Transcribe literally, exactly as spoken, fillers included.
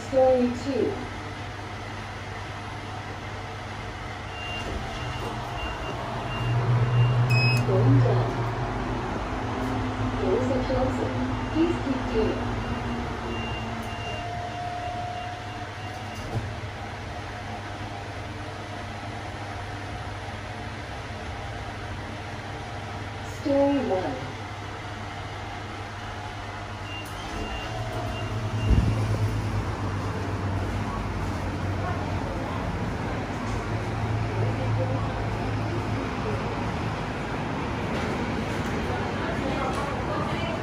Story two. Going down. Doors are closing. Please keep clear. Story one.